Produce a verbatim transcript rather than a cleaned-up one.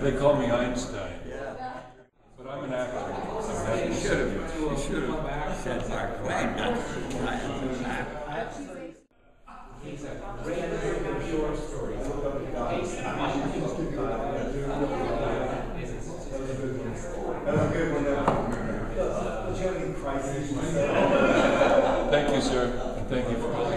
They call me Einstein. But I'm an actor. You should have. You should have said Mark Twain. He's a great short story. Thank you, sir, and thank you for calling.